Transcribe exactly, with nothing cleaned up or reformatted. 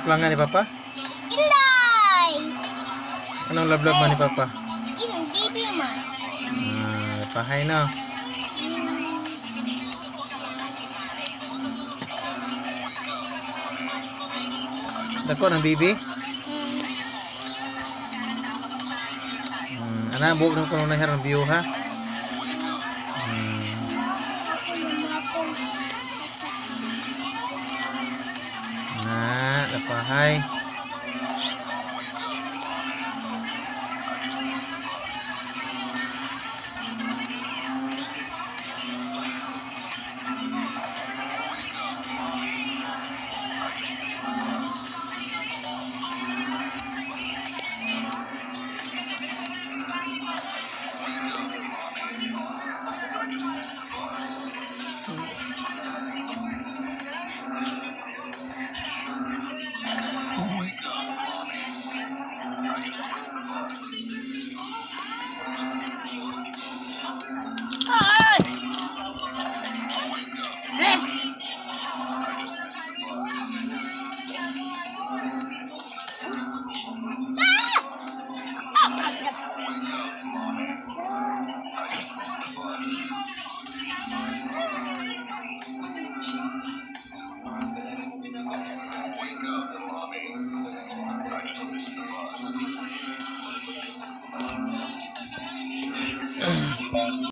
Kulangan ni Papa? Inday! Anong love-love man ni Papa? Yung baby mo. Ah, pahay no. Dako ng bibi? Hmm, ana buok nang kuno na her ng view ha. Hmm. Na, dapahay.